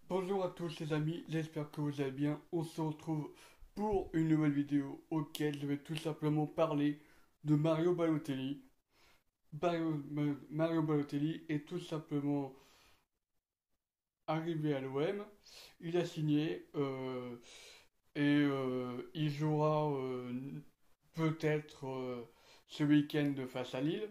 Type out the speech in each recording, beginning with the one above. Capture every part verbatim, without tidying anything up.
Bonjour à tous les amis, j'espère que vous allez bien. On se retrouve pour une nouvelle vidéo auquel je vais tout simplement parler de Mario Balotelli. Mario, Mario Balotelli est tout simplement arrivé à l'O M. Il a signé euh, et euh, il jouera euh, peut-être euh, ce week-end face à Lille.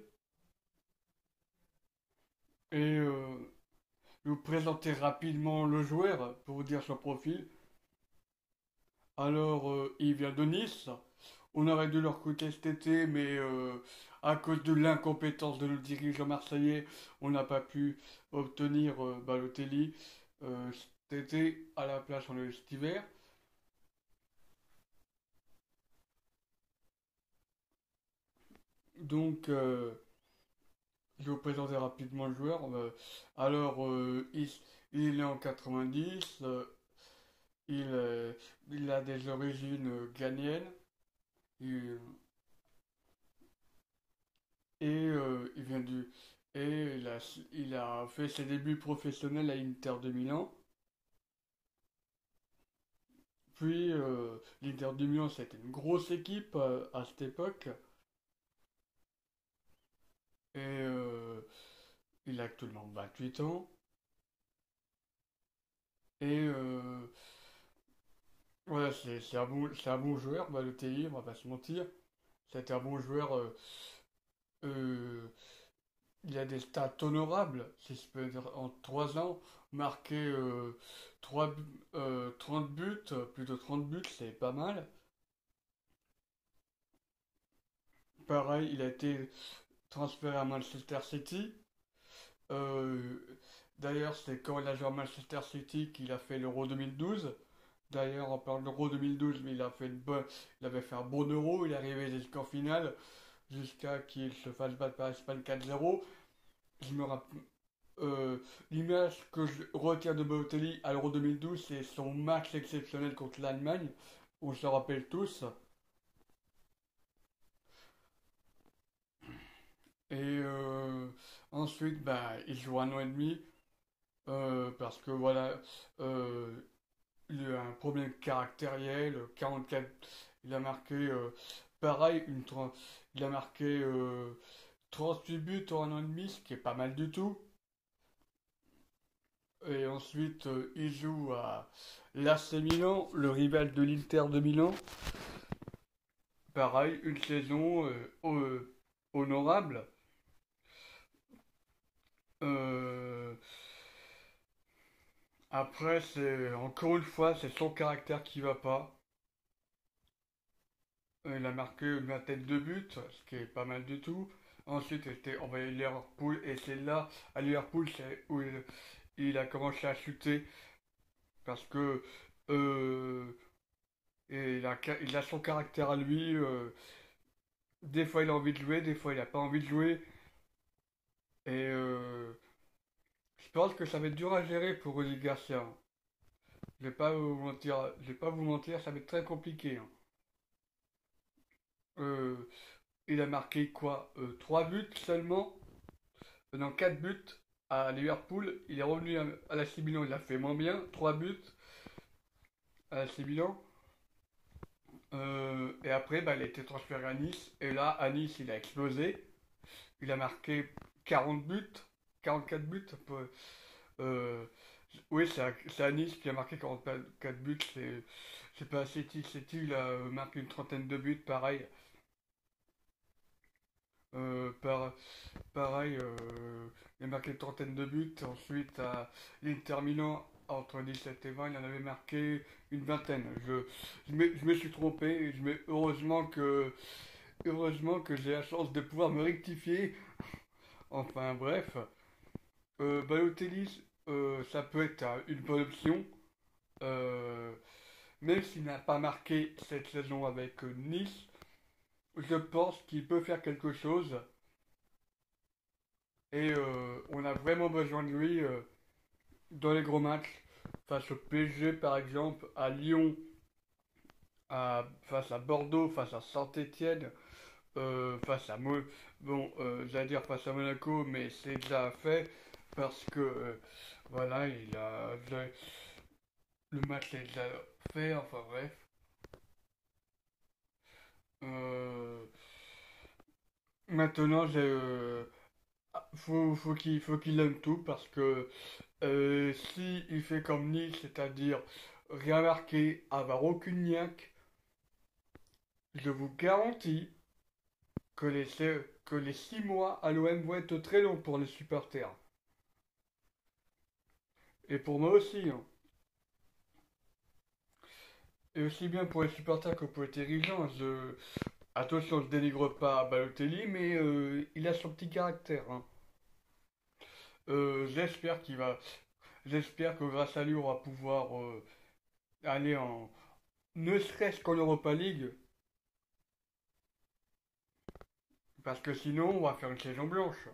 Et euh, je vais vous présenter rapidement le joueur pour vous dire son profil. Alors, euh, il vient de Nice. On aurait dû le recruter cet été, mais euh, à cause de l'incompétence de nos dirigeants marseillais, on n'a pas pu obtenir euh, Balotelli euh, cet été. À la place, on a eu cet hiver. Donc, euh, je vais vous présenter rapidement le joueur. Euh, alors, euh, il, il est né en quatre-vingt-dix. Euh, il, euh, il a des origines euh, ghanéennes. Il- Et euh, il vient du et il a, il a fait ses débuts professionnels à Inter de Milan. Puis euh, l'Inter de Milan, c'était une grosse équipe euh, à cette époque. Et euh, il a actuellement vingt-huit ans. Et euh, voilà, c'est c'est un bon, c'est un bon joueur, Balotelli, on va pas se mentir. C'était un bon joueur. euh, euh, il a des stats honorables, si je peux dire, en trois ans. Marqué euh, trois bu- euh, trente buts, plus de trente buts, c'est pas mal. Pareil, il a été transféré à Manchester City. Euh, D'ailleurs, c'est quand il a joué à Manchester City qu'il a fait l'Euro deux mille douze. D'ailleurs, en parlant de l'Euro deux mille douze, mais il a fait une bonne, il avait fait un bon Euro. Il est arrivé jusqu'en finale, jusqu'à qu'il se fasse battre par l'Espagne quatre zéro. Je me rappelle. euh, L'image que je retiens de Balotelli à l'Euro deux mille douze, c'est son match exceptionnel contre l'Allemagne. On se rappelle tous. Et euh, ensuite, bah, il joue un an et demi. Euh, parce que voilà, euh, il a un problème caractériel, quarante-quatre, il a marqué, euh, pareil, une, tren- il a marqué euh, trente-huit buts en un an et demi, ce qui est pas mal du tout. Et ensuite, euh, il joue à l'A C Milan, le rival de l'Inter de Milan. Pareil, une saison euh, euh, honorable. Euh, Après, c'est encore une fois, c'est son caractère qui va pas. Euh, Il a marqué une vingtaine de buts, ce qui est pas mal du tout. Ensuite, il était envoyé à Liverpool, et c'est là, à Liverpool, c'est où il, il a commencé à chuter, parce que euh, et il a, il a son caractère à lui. Euh, des fois, il a envie de jouer, des fois, il n'a pas envie de jouer. Et euh, je pense que ça va être dur à gérer pour Rudy Garcia. Je vais pas vous mentir, je vais pas vous mentir, ça va être très compliqué, hein. Euh, il a marqué quoi? Euh, trois buts seulement? Dans quatre buts à Liverpool. Il est revenu à, à l'A C Milan, il a fait moins bien, trois buts à l'A C Milan. Euh, et après, bah, il a été transféré à Nice. Et là, à Nice, il a explosé. Il a marqué quarante buts, quarante-quatre buts. Un peu. Euh, oui, c'est à, c'est à Nice qu'il a marqué quarante-quatre buts. C'est, c'est pas à City. City, il a marqué une trentaine de buts, pareil. Euh, par, Pareil, euh, il a marqué une trentaine de buts. Ensuite, à l'Inter Milan, entre dix-sept et vingt, il en avait marqué une vingtaine. Je, je me, je me suis trompé. Je me, heureusement que, heureusement que j'ai la chance de pouvoir me rectifier. Enfin, bref. Euh, Balotelli, euh, ça peut être euh, une bonne option. Euh, Même s'il n'a pas marqué cette saison avec euh, Nice, je pense qu'il peut faire quelque chose. Et euh, on a vraiment besoin de lui euh, dans les gros matchs, face au P S G par exemple, à Lyon, à, face à Bordeaux, face à Saint-Étienne, euh, face à Mo bon, euh, j'allais dire face à Monaco, mais c'est déjà fait parce que euh, voilà, il a, le match est déjà fait, enfin bref. Euh, Maintenant, j'ai, euh, ah, faut, faut qu'il faut qu'il aime tout parce que euh, si il fait comme Nice, c'est-à-dire rien marquer, avoir aucune niaque, je vous garantis que les, que les six mois à l'O M vont être très longs pour les supporters. Et pour moi aussi, hein. Et aussi bien pour les supporters que pour les dirigeants. Je... Attention, je dénigre pas Balotelli, mais euh, il a son petit caractère, hein. Euh, j'espère qu'il va, j'espère que grâce à lui, on va pouvoir euh, aller en, ne serait-ce qu'en Europa League, parce que sinon, on va faire une saison blanche.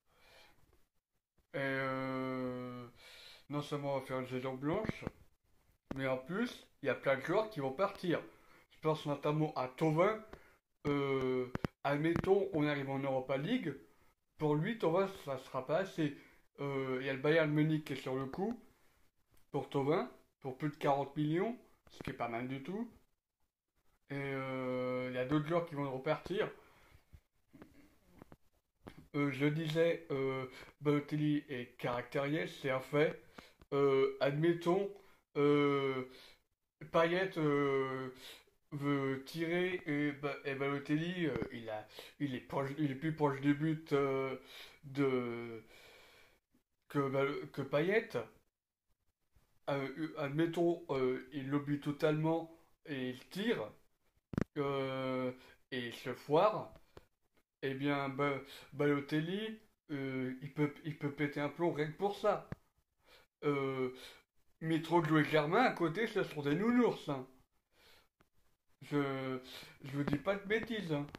Et euh, non seulement on va faire une saison blanche, mais en plus, il y a plein de joueurs qui vont partir. Je pense notamment à Thauvin. Euh, Admettons, on arrive en Europa League. Pour lui, Thauvin, ça sera pas assez. Euh, Il y a le Bayern Munich qui est sur le coup pour Thauvin, pour plus de quarante millions, ce qui est pas mal du tout. Et euh, il y a d'autres joueurs qui vont repartir. Euh, je disais, euh, Balotelli est caractériel, c'est un fait. Euh, admettons, euh, Payet euh, veut tirer et, Ba- et Balotelli, euh, il a, il est proche, il est plus proche du but euh, de que, Bal- que Payet. Euh, admettons, euh, il l'oublie totalement et il tire euh, et il se foire. Eh bien, Ba- Balotelli, euh, il peut, il peut péter un plomb rien que pour ça. Euh, Mitroglou et Germain, à côté, ce sont des nounours, hein. Je, je vous dis pas de bêtises, hein.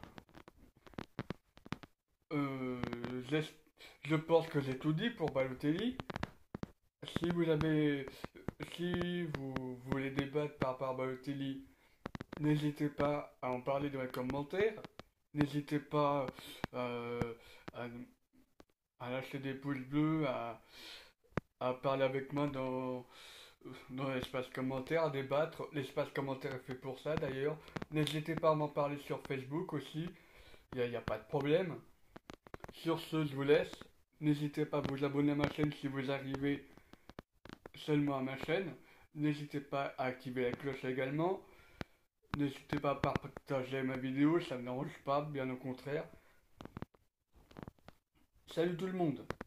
Euh, j'es- je pense que j'ai tout dit pour Balotelli. Si vous avez, si vous voulez débattre par rapport à Balotelli, n'hésitez pas à en parler dans les commentaires. N'hésitez pas euh, à, à lâcher des pouces bleus, à, à parler avec moi dans, dans l'espace commentaire, à débattre. L'espace commentaire est fait pour ça d'ailleurs. N'hésitez pas à m'en parler sur Facebook aussi. Il n'y a, y a pas de problème. Sur ce, je vous laisse. N'hésitez pas à vous abonner à ma chaîne si vous arrivez seulement à ma chaîne. N'hésitez pas à activer la cloche également. N'hésitez pas à partager ma vidéo, ça ne me dérange pas, bien au contraire. Salut tout le monde!